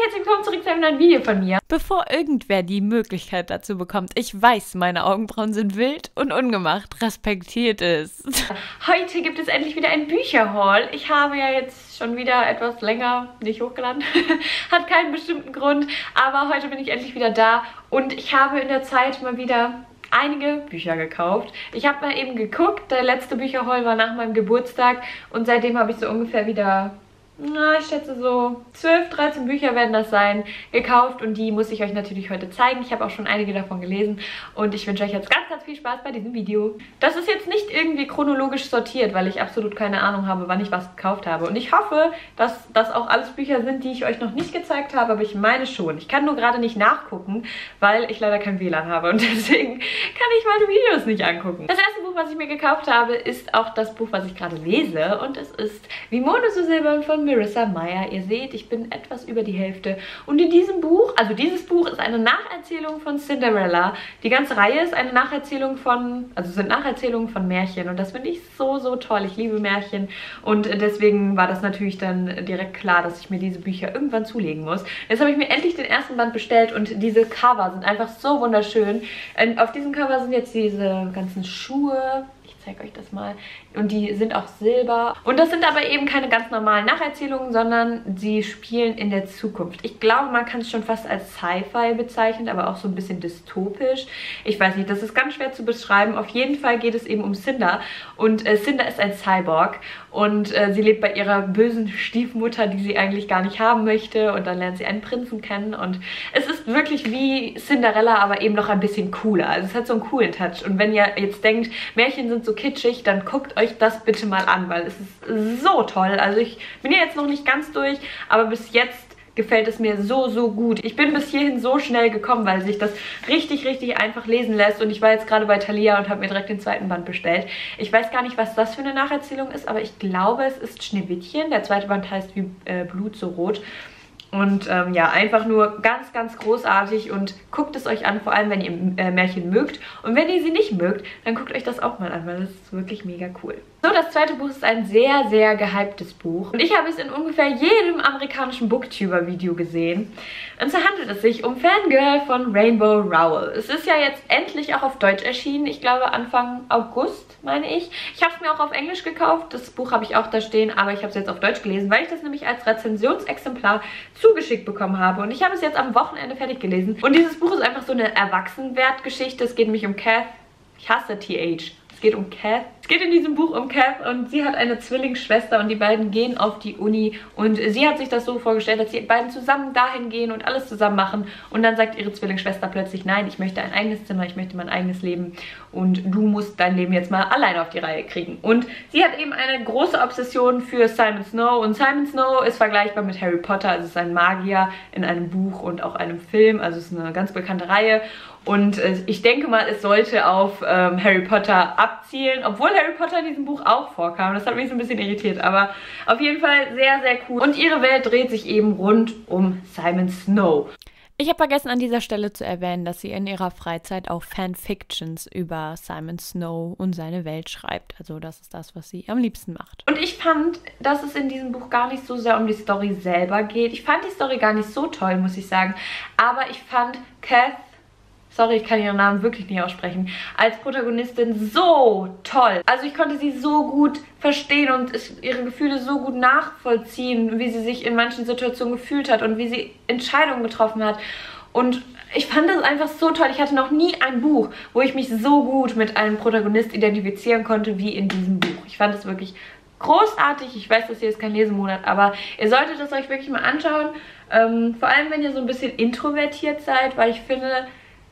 herzlich willkommen zurück zu einem neuen Video von mir. Bevor irgendwer die Möglichkeit dazu bekommt, ich weiß, meine Augenbrauen sind wild und ungemacht, respektiert es. Heute gibt es endlich wieder ein Bücherhaul. Ich habe ja jetzt schon wieder etwas länger nicht hochgeladen. Hat keinen bestimmten Grund, aber heute bin ich endlich wieder da und ich habe in der Zeit mal wieder einige Bücher gekauft. Ich habe mal eben geguckt, der letzte Bücherhaul war nach meinem Geburtstag und seitdem habe ich so ungefähr wieder, ich schätze so 12, 13 Bücher werden das sein, gekauft und die muss ich euch natürlich heute zeigen. Ich habe auch schon einige davon gelesen und ich wünsche euch jetzt ganz, ganz viel Spaß bei diesem Video. Das ist jetzt nicht irgendwie chronologisch sortiert, weil ich absolut keine Ahnung habe, wann ich was gekauft habe. Und ich hoffe, dass das auch alles Bücher sind, die ich euch noch nicht gezeigt habe, aber ich meine schon. Ich kann nur gerade nicht nachgucken, weil ich leider kein WLAN habe und deswegen kann ich meine Videos nicht angucken. Das erste Buch, was ich mir gekauft habe, ist auch das Buch, was ich gerade lese und es ist Wie Monde so silbern von Marissa Meyer. Ihr seht, ich bin etwas über die Hälfte. Und in diesem Buch, also dieses Buch ist eine Nacherzählung von Cinderella. Die ganze Reihe ist eine Nacherzählung von, also sind Nacherzählungen von Märchen. Und das finde ich so, so toll. Ich liebe Märchen. Und deswegen war das natürlich dann direkt klar, dass ich mir diese Bücher irgendwann zulegen muss. Jetzt habe ich mir endlich den ersten Band bestellt und diese Cover sind einfach so wunderschön. Und auf diesem Cover sind jetzt diese ganzen Schuhe. Ich zeige euch das mal. Und die sind auch silber. Und das sind aber eben keine ganz normalen Nacherzählungen, sondern sie spielen in der Zukunft. Ich glaube, man kann es schon fast als Sci-Fi bezeichnen, aber auch so ein bisschen dystopisch. Ich weiß nicht, das ist ganz schwer zu beschreiben. Auf jeden Fall geht es eben um Cinder. Und Cinder ist ein Cyborg. Und sie lebt bei ihrer bösen Stiefmutter, die sie eigentlich gar nicht haben möchte. Und dann lernt sie einen Prinzen kennen. Und es ist wirklich wie Cinderella, aber eben noch ein bisschen cooler. Also es hat so einen coolen Touch. Und wenn ihr jetzt denkt, Märchen sind so kitschig, dann guckt euch das bitte mal an, weil es ist so toll. Also ich bin ja jetzt noch nicht ganz durch, aber bis jetzt gefällt es mir so, so gut. Ich bin bis hierhin so schnell gekommen, weil sich das richtig, richtig einfach lesen lässt. Und ich war jetzt gerade bei Thalia und habe mir direkt den zweiten Band bestellt. Ich weiß gar nicht, was das für eine Nacherzählung ist, aber ich glaube, es ist Schneewittchen. Der zweite Band heißt Wie Blut so rot. Und ja, einfach nur ganz, ganz großartig und guckt es euch an, vor allem wenn ihr Märchen mögt. Und wenn ihr sie nicht mögt, dann guckt euch das auch mal an, weil das ist wirklich mega cool. So, das zweite Buch ist ein sehr, sehr gehyptes Buch. Und ich habe es in ungefähr jedem amerikanischen Booktuber-Video gesehen. Und so handelt es sich um Fangirl von Rainbow Rowell. Es ist ja jetzt endlich auch auf Deutsch erschienen. Ich glaube Anfang August, meine ich. Ich habe es mir auch auf Englisch gekauft. Das Buch habe ich auch da stehen, aber ich habe es jetzt auf Deutsch gelesen, weil ich das nämlich als Rezensionsexemplar zugeschickt bekommen habe. Und ich habe es jetzt am Wochenende fertig gelesen. Und dieses Buch ist einfach so eine Erwachsenwertgeschichte. Es geht nämlich um Kath. Ich hasse TH. Es geht um Kath. Es geht in diesem Buch um Kath und sie hat eine Zwillingsschwester und die beiden gehen auf die Uni und sie hat sich das so vorgestellt, dass die beiden zusammen dahin gehen und alles zusammen machen und dann sagt ihre Zwillingsschwester plötzlich, nein, ich möchte ein eigenes Zimmer, ich möchte mein eigenes Leben und du musst dein Leben jetzt mal alleine auf die Reihe kriegen. Und sie hat eben eine große Obsession für Simon Snow und Simon Snow ist vergleichbar mit Harry Potter, also es ist ein Magier in einem Buch und auch einem Film, also es ist eine ganz bekannte Reihe. Und ich denke mal, es sollte auf Harry Potter abzielen, obwohl Harry Potter in diesem Buch auch vorkam. Das hat mich so ein bisschen irritiert, aber auf jeden Fall sehr, sehr cool. Und ihre Welt dreht sich eben rund um Simon Snow. Ich habe vergessen an dieser Stelle zu erwähnen, dass sie in ihrer Freizeit auch Fanfictions über Simon Snow und seine Welt schreibt. Also das ist das, was sie am liebsten macht. Und ich fand, dass es in diesem Buch gar nicht so sehr um die Story selber geht. Ich fand die Story gar nicht so toll, muss ich sagen. Aber ich fand Kath, sorry, ich kann ihren Namen wirklich nicht aussprechen, als Protagonistin so toll. Also ich konnte sie so gut verstehen und ihre Gefühle so gut nachvollziehen, wie sie sich in manchen Situationen gefühlt hat und wie sie Entscheidungen getroffen hat. Und ich fand das einfach so toll. Ich hatte noch nie ein Buch, wo ich mich so gut mit einem Protagonist identifizieren konnte wie in diesem Buch. Ich fand es wirklich großartig. Ich weiß, das hier ist kein Lesemonat, aber ihr solltet es euch wirklich mal anschauen. Vor allem, wenn ihr so ein bisschen introvertiert seid, weil ich finde,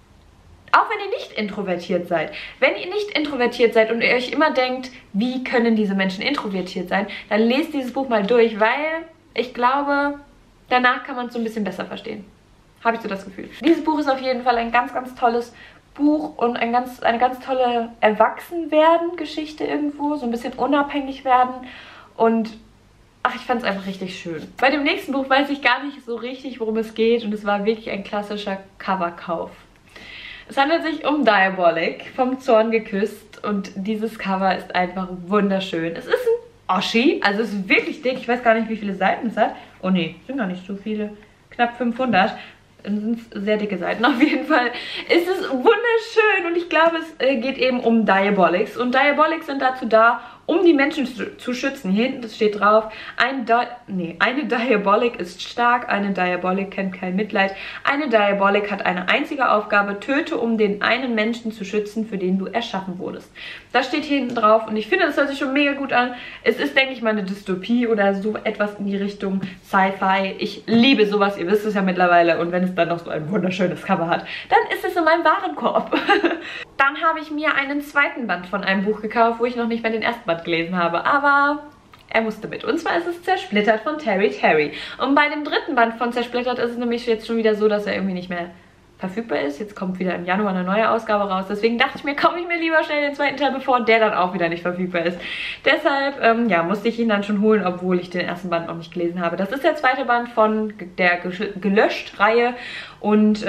auch wenn ihr nicht introvertiert seid. Wenn ihr nicht introvertiert seid und ihr euch immer denkt, wie können diese Menschen introvertiert sein, dann lest dieses Buch mal durch, weil ich glaube, danach kann man es so ein bisschen besser verstehen. Habe ich so das Gefühl. Dieses Buch ist auf jeden Fall ein ganz, ganz tolles Buch und eine ganz tolle Erwachsenwerden-Geschichte irgendwo. So ein bisschen unabhängig werden und ach, ich fand es einfach richtig schön. Bei dem nächsten Buch weiß ich gar nicht so richtig, worum es geht und es war wirklich ein klassischer Coverkauf. Es handelt sich um Diabolik, vom Zorn geküsst und dieses Cover ist einfach wunderschön. Es ist ein Oschi, also es ist wirklich dick, ich weiß gar nicht, wie viele Seiten es hat. Oh ne, sind gar nicht so viele. knapp 500. Das sind sehr dicke Seiten. Auf jeden Fall ist es wunderschön und ich glaube, es geht eben um Diabolics. Und Diabolics sind dazu da, um die Menschen zu schützen. Hier hinten, das steht drauf, eine Diabolik ist stark, eine Diabolik kennt kein Mitleid. Eine Diabolik hat eine einzige Aufgabe, töte, um den einen Menschen zu schützen, für den du erschaffen wurdest. Das steht hier hinten drauf und ich finde, das hört sich schon mega gut an. Es ist, denke ich mal, eine Dystopie oder so etwas in die Richtung Sci-Fi. Ich liebe sowas, ihr wisst es ja mittlerweile. Und wenn es dann noch so ein wunderschönes Cover hat, dann ist es in meinem Warenkorb. Dann habe ich mir einen zweiten Band von einem Buch gekauft, wo ich noch nicht mehr den ersten Band gelesen habe, aber er musste mit. Und zwar ist es Zersplittert von Terry Terry. Und bei dem dritten Band von Zersplittert ist es nämlich jetzt schon wieder so, dass er irgendwie nicht mehr verfügbar ist. Jetzt kommt wieder im Januar eine neue Ausgabe raus. Deswegen dachte ich mir, kaufe ich mir lieber schnell den zweiten Teil, bevor der dann auch wieder nicht verfügbar ist. Deshalb, ja, musste ich ihn dann schon holen, obwohl ich den ersten Band noch nicht gelesen habe. Das ist der zweite Band von der Gelöscht-Reihe und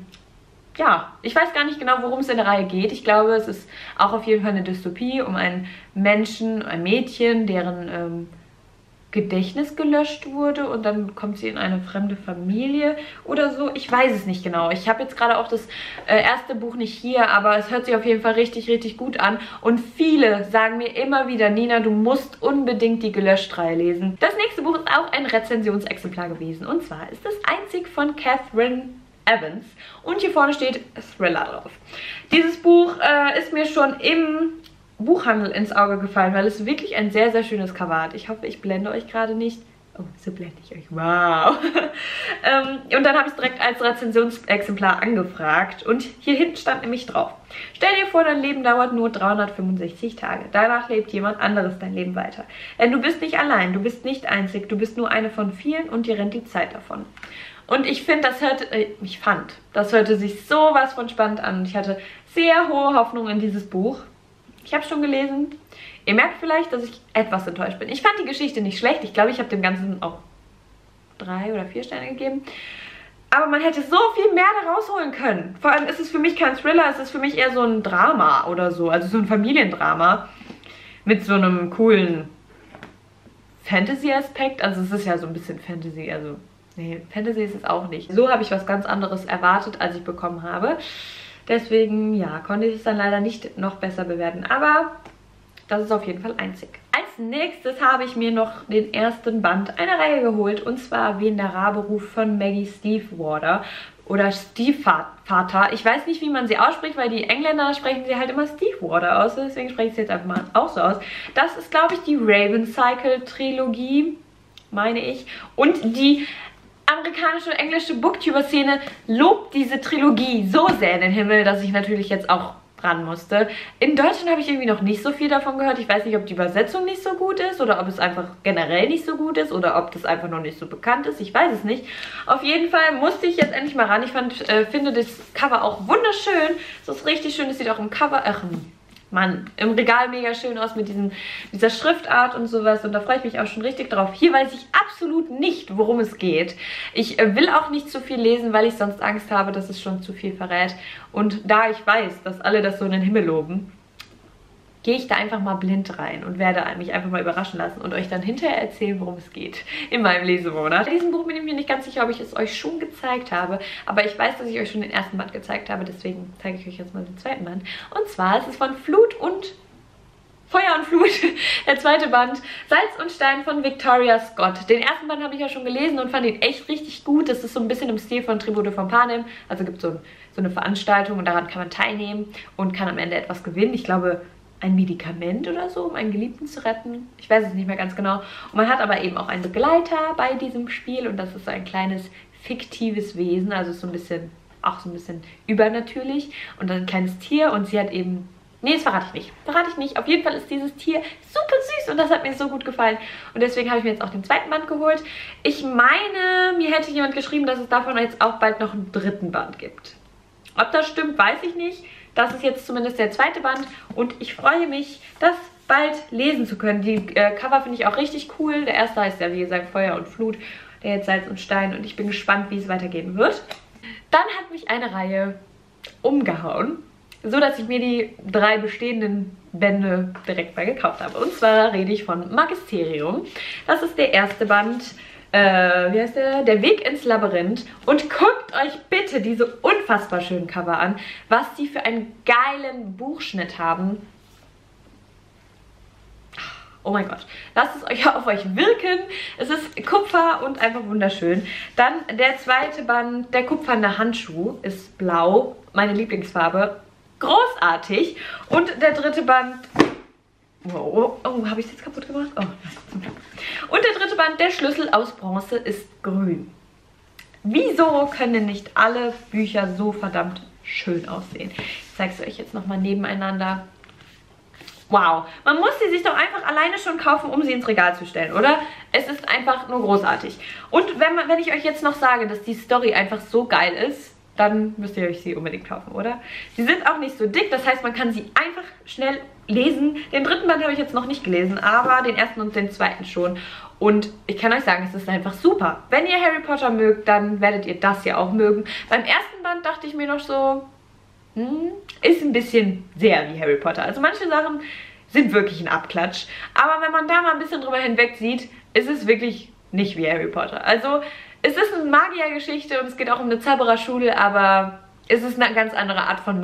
ja, ich weiß gar nicht genau, worum es in der Reihe geht. Ich glaube, es ist auch auf jeden Fall eine Dystopie um einen Menschen, ein Mädchen, deren Gedächtnis gelöscht wurde und dann kommt sie in eine fremde Familie oder so. Ich weiß es nicht genau. Ich habe jetzt gerade auch das erste Buch nicht hier, aber es hört sich auf jeden Fall richtig, richtig gut an. Und viele sagen mir immer wieder, Nina, du musst unbedingt die Gelöscht-Reihe lesen. Das nächste Buch ist auch ein Rezensionsexemplar gewesen. Und zwar ist es einzig von Catherine Evans und hier vorne steht Thriller drauf. Dieses Buch ist mir schon im Buchhandel ins Auge gefallen, weil es wirklich ein sehr, sehr schönes Cover hat. Ich hoffe, ich blende euch gerade nicht. Oh, so blende ich euch. Wow. Und dann habe ich es direkt als Rezensionsexemplar angefragt und hier hinten stand nämlich drauf: Stell dir vor, dein Leben dauert nur 365 Tage. Danach lebt jemand anderes dein Leben weiter. Denn du bist nicht allein, du bist nicht einzig, du bist nur eine von vielen und dir rennt die Zeit davon. Und ich finde, das hörte sich sowas von spannend an. Und ich hatte sehr hohe Hoffnung in dieses Buch. Ich habe es schon gelesen. Ihr merkt vielleicht, dass ich etwas enttäuscht bin. Ich fand die Geschichte nicht schlecht. Ich glaube, ich habe dem Ganzen auch 3 oder 4 Sterne gegeben. Aber man hätte so viel mehr da rausholen können. Vor allem ist es für mich kein Thriller, es ist für mich eher so ein Drama oder so. Also so ein Familiendrama mit so einem coolen Fantasy-Aspekt. Also es ist ja so ein bisschen Fantasy, also nee, Fantasy ist es auch nicht. So habe ich was ganz anderes erwartet, als ich bekommen habe. Deswegen, ja, konnte ich es dann leider nicht noch besser bewerten. Aber das ist auf jeden Fall einzig. Als nächstes habe ich mir noch den ersten Band einer Reihe geholt. Und zwar Wen der Rabe ruft von Maggie Stiefvater. Oder Stiefvater. Ich weiß nicht, wie man sie ausspricht, weil die Engländer sprechen sie halt immer Stiefvater aus. Deswegen spreche ich sie jetzt einfach mal auch so aus. Das ist, glaube ich, die Raven Cycle Trilogie, meine ich. Und die amerikanische und englische Booktuber-Szene lobt diese Trilogie so sehr in den Himmel, dass ich natürlich jetzt auch ran musste. In Deutschland habe ich irgendwie noch nicht so viel davon gehört. Ich weiß nicht, ob die Übersetzung nicht so gut ist oder ob es einfach generell nicht so gut ist oder ob das einfach noch nicht so bekannt ist. Ich weiß es nicht. Auf jeden Fall musste ich jetzt endlich mal ran. Ich finde das Cover auch wunderschön. Es ist richtig schön. Es sieht auch im Cover, im Regal mega schön aus mit dieser Schriftart und sowas. Und da freue ich mich auch schon richtig drauf. Hier weiß ich absolut nicht, worum es geht. Ich will auch nicht zu viel lesen, weil ich sonst Angst habe, dass es schon zu viel verrät. Und da ich weiß, dass alle das so in den Himmel loben, gehe ich da einfach mal blind rein und werde mich einfach mal überraschen lassen und euch dann hinterher erzählen, worum es geht in meinem Lesemonat. Bei diesem Buch bin ich mir nicht ganz sicher, ob ich es euch schon gezeigt habe, aber ich weiß, dass ich euch schon den ersten Band gezeigt habe, deswegen zeige ich euch jetzt mal den zweiten Band. Und zwar ist es von Flut und Feuer und Flut, der zweite Band, Salz und Stein von Victoria Scott. Den ersten Band habe ich ja schon gelesen und fand ihn echt richtig gut. Das ist so ein bisschen im Stil von Tribute von Panem. Also gibt es so eine Veranstaltung und daran kann man teilnehmen und kann am Ende etwas gewinnen. Ich glaube, ein Medikament oder so, um einen Geliebten zu retten. Ich weiß es nicht mehr ganz genau. Und man hat aber eben auch einen Begleiter bei diesem Spiel und das ist so ein kleines fiktives Wesen, also so ein bisschen, auch so ein bisschen übernatürlich und ein kleines Tier und sie hat eben, nee, das verrate ich nicht. Verrate ich nicht. Auf jeden Fall ist dieses Tier super süß und das hat mir so gut gefallen. Und deswegen habe ich mir jetzt auch den zweiten Band geholt. Ich meine, mir hätte jemand geschrieben, dass es davon jetzt auch bald noch einen dritten Band gibt. Ob das stimmt, weiß ich nicht. Das ist jetzt zumindest der zweite Band und ich freue mich, das bald lesen zu können. Die Cover finde ich auch richtig cool. Der erste heißt ja, wie gesagt, Feuer und Flut, der jetzt Salz und Stein und ich bin gespannt, wie es weitergehen wird. Dann hat mich eine Reihe umgehauen, so dass ich mir die 3 bestehenden Bände direkt mal gekauft habe. Und zwar rede ich von Magisterium. Das ist der erste Band wie heißt der? Der Weg ins Labyrinth. Und guckt euch bitte diese unfassbar schönen Cover an, was die für einen geilen Buchschnitt haben. Oh mein Gott, lasst es euch auf euch wirken. Es ist Kupfer und einfach wunderschön. Dann der zweite Band, der kupferne Handschuh, ist blau, meine Lieblingsfarbe. Großartig. Und der dritte Band... Wow, oh, habe ich es jetzt kaputt gemacht? Oh, zum Glück. Und der dritte Band, der Schlüssel aus Bronze, ist grün. Wieso können nicht alle Bücher so verdammt schön aussehen? Ich zeige es euch jetzt nochmal nebeneinander. Wow, man muss sie sich doch einfach alleine schon kaufen, um sie ins Regal zu stellen, oder? Es ist einfach nur großartig. Und wenn ich euch jetzt noch sage, dass die Story einfach so geil ist, dann müsst ihr euch sie unbedingt kaufen, oder? Sie sind auch nicht so dick, das heißt, man kann sie einfach schnell lesen. Den dritten Band habe ich jetzt noch nicht gelesen, aber den ersten und den zweiten schon. Und ich kann euch sagen, es ist einfach super. Wenn ihr Harry Potter mögt, dann werdet ihr das ja auch mögen. Beim ersten Band dachte ich mir noch so... ist ein bisschen sehr wie Harry Potter. Also manche Sachen sind wirklich ein Abklatsch. Aber wenn man da mal ein bisschen drüber hinweg sieht, ist es wirklich nicht wie Harry Potter. Also es ist eine Magiergeschichte und es geht auch um eine Zaubererschule, aber es ist eine ganz andere Art von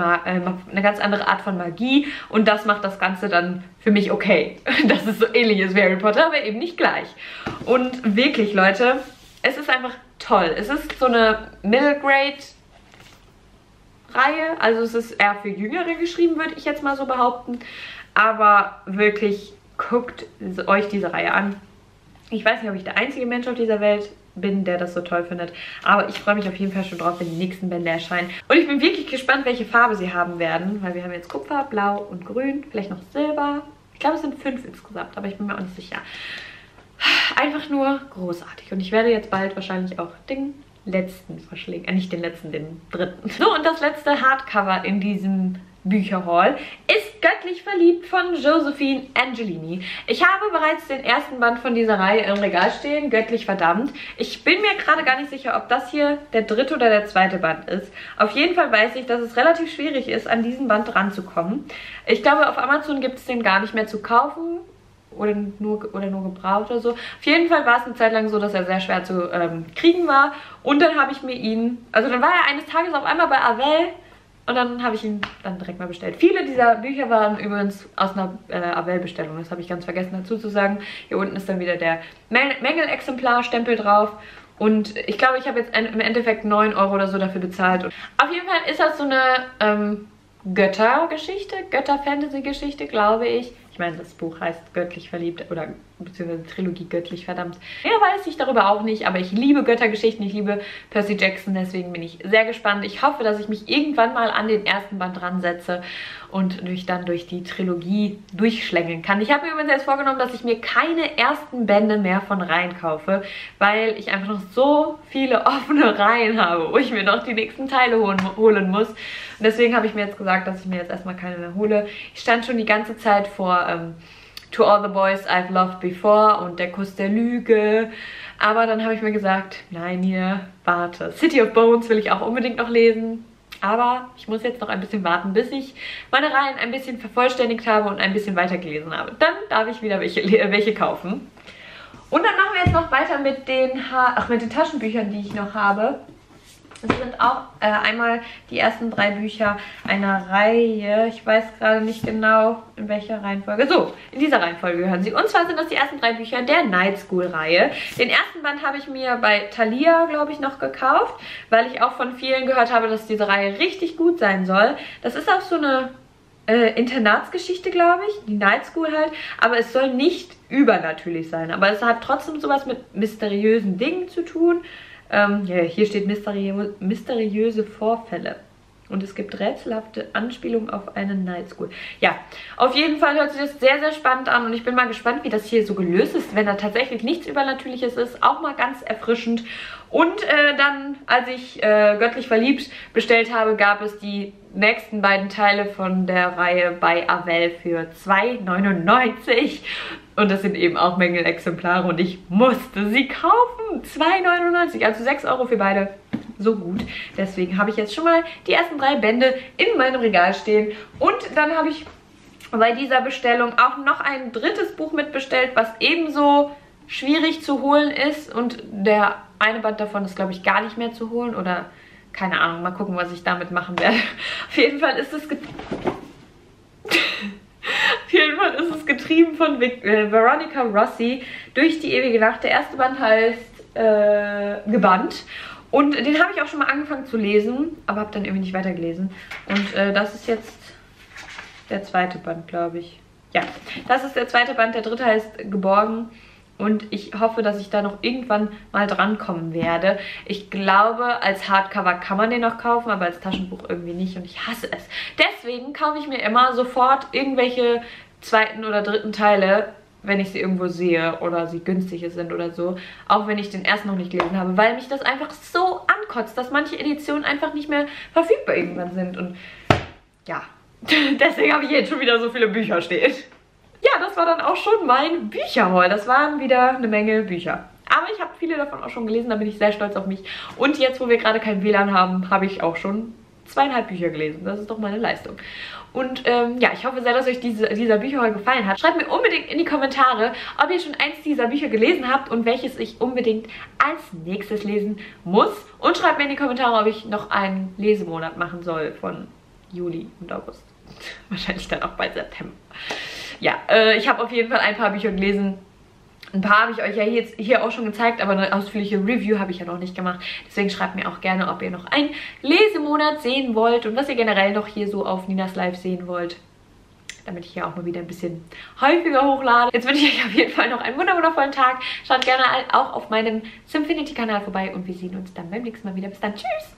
Magie und das macht das Ganze dann für mich okay. Dass es so ähnlich ist wie Harry Potter, aber eben nicht gleich. Und wirklich, Leute, es ist einfach toll. Es ist so eine Middle Grade Reihe, also es ist eher für Jüngere geschrieben, würde ich jetzt mal so behaupten. Aber wirklich, guckt euch diese Reihe an. Ich weiß nicht, ob ich der einzige Mensch auf dieser Welt bin, der das so toll findet. Aber ich freue mich auf jeden Fall schon drauf, wenn die nächsten Bände erscheinen. Und ich bin wirklich gespannt, welche Farbe sie haben werden. Weil wir haben jetzt Kupfer, Blau und Grün. Vielleicht noch Silber. Ich glaube, es sind 5 insgesamt, aber ich bin mir auch nicht sicher. Einfach nur großartig. Und ich werde jetzt bald wahrscheinlich auch den letzten verschlingen. Nicht den letzten, den dritten. So, und das letzte Hardcover in diesem Bücherhaul ist Göttlich verliebt von Josephine Angelini. Ich habe bereits den ersten Band von dieser Reihe im Regal stehen, Göttlich verdammt. Ich bin mir gerade gar nicht sicher, ob das hier der dritte oder der zweite Band ist. Auf jeden Fall weiß ich, dass es relativ schwierig ist, an diesen Band ranzukommen. Ich glaube, auf Amazon gibt es den gar nicht mehr zu kaufen. Oder nur gebraucht oder so. Auf jeden Fall war es eine Zeit lang so, dass er sehr schwer zu kriegen war. Und dann habe ich mir ihn... Also dann war er eines Tages auf einmal bei Avell. Und dann habe ich ihn dann direkt mal bestellt. Viele dieser Bücher waren übrigens aus einer Avell-Bestellung. Das habe ich ganz vergessen dazu zu sagen. Hier unten ist dann wieder der Mängelexemplar-Stempel drauf. Und ich glaube, ich habe jetzt im Endeffekt 9 € oder so dafür bezahlt. Und auf jeden Fall ist das so eine Göttergeschichte, Götter-Fantasy-Geschichte, glaube ich. Ich meine, das Buch heißt Göttlich verliebt oder beziehungsweise Trilogie Göttlich verdammt. Mehr weiß ich darüber auch nicht, aber ich liebe Göttergeschichten, ich liebe Percy Jackson, deswegen bin ich sehr gespannt. Ich hoffe, dass ich mich irgendwann mal an den ersten Band dran setze und mich dann durch die Trilogie durchschlängeln kann. Ich habe mir übrigens jetzt vorgenommen, dass ich mir keine ersten Bände mehr von Reihen kaufe, weil ich einfach noch so viele offene Reihen habe, wo ich mir noch die nächsten Teile holen muss. Und deswegen habe ich mir jetzt gesagt, dass ich mir jetzt erstmal keine mehr hole. Ich stand schon die ganze Zeit vor To All the Boys I've Loved Before und Der Kuss der Lüge. Aber dann habe ich mir gesagt, nein, hier, warte. City of Bones will ich auch unbedingt noch lesen. Aber ich muss jetzt noch ein bisschen warten, bis ich meine Reihen ein bisschen vervollständigt habe und ein bisschen weiter gelesen habe. Dann darf ich wieder welche kaufen. Und dann machen wir jetzt noch weiter mit den Taschenbüchern, die ich noch habe. Das sind auch einmal die ersten 3 Bücher einer Reihe. Ich weiß gerade nicht genau, in welcher Reihenfolge. So, in dieser Reihenfolge gehören sie. Und zwar sind das die ersten 3 Bücher der Night School Reihe. Den ersten Band habe ich mir bei Thalia, glaube ich, noch gekauft, weil ich auch von vielen gehört habe, dass diese Reihe richtig gut sein soll. Das ist auch so eine Internatsgeschichte, glaube ich. Die Night School halt. Aber es soll nicht übernatürlich sein. Aber es hat trotzdem sowas mit mysteriösen Dingen zu tun. Ja, hier steht mysteriöse Vorfälle. Und es gibt rätselhafte Anspielungen auf eine Night School. Ja, auf jeden Fall hört sich das sehr, sehr spannend an. Und ich bin mal gespannt, wie das hier so gelöst ist, wenn da tatsächlich nichts Übernatürliches ist. Auch mal ganz erfrischend. Und dann, als ich Göttlich verliebt bestellt habe, gab es die nächsten beiden Teile von der Reihe bei Avell für 2,99 €. Und das sind eben auch Mängelexemplare und ich musste sie kaufen. 2,99 €, also 6 € für beide. So gut. Deswegen habe ich jetzt schon mal die ersten 3 Bände in meinem Regal stehen. Und dann habe ich bei dieser Bestellung auch noch ein drittes Buch mitbestellt, was ebenso schwierig zu holen ist und der eine Band davon ist, glaube ich, gar nicht mehr zu holen oder keine Ahnung, mal gucken, was ich damit machen werde. Auf jeden Fall ist es getrieben von Veronica Rossi, Durch die ewige Nacht. Der erste Band heißt Gebannt. Und den habe ich auch schon mal angefangen zu lesen, aber habe dann irgendwie nicht weitergelesen. Und das ist jetzt der zweite Band, glaube ich. Ja, das ist der zweite Band. Der dritte heißt Geborgen. Und ich hoffe, dass ich da noch irgendwann mal drankommen werde. Ich glaube, als Hardcover kann man den noch kaufen, aber als Taschenbuch irgendwie nicht. Und ich hasse es. Deswegen kaufe ich mir immer sofort irgendwelche zweiten oder dritten Teile, wenn ich sie irgendwo sehe oder sie günstig sind oder so. Auch wenn ich den ersten noch nicht gelesen habe. Weil mich das einfach so ankotzt, dass manche Editionen einfach nicht mehr verfügbar irgendwann sind. Und ja, deswegen habe ich jetzt schon wieder so viele Bücher stehen. Ja, das war dann auch schon mein Bücherhaul. Das waren wieder eine Menge Bücher. Aber ich habe viele davon auch schon gelesen, da bin ich sehr stolz auf mich. Und jetzt, wo wir gerade kein WLAN haben, habe ich auch schon 2,5 Bücher gelesen. Das ist doch meine Leistung. Und ja, ich hoffe sehr, dass euch dieser Bücherhaul gefallen hat. Schreibt mir unbedingt in die Kommentare, ob ihr schon eins dieser Bücher gelesen habt und welches ich unbedingt als nächstes lesen muss. Und schreibt mir in die Kommentare, ob ich noch einen Lesemonat machen soll von Juli und August. Wahrscheinlich dann auch bald September. Ja, ich habe auf jeden Fall ein paar Bücher gelesen. Ein paar habe ich euch ja jetzt hier auch schon gezeigt, aber eine ausführliche Review habe ich ja noch nicht gemacht. Deswegen schreibt mir auch gerne, ob ihr noch einen Lesemonat sehen wollt und was ihr generell noch hier so auf Ninas Live sehen wollt. Damit ich hier auch mal wieder ein bisschen häufiger hochlade. Jetzt wünsche ich euch auf jeden Fall noch einen wundervollen Tag. Schaut gerne auch auf meinem Simfinity-Kanal vorbei und wir sehen uns dann beim nächsten Mal wieder. Bis dann, tschüss!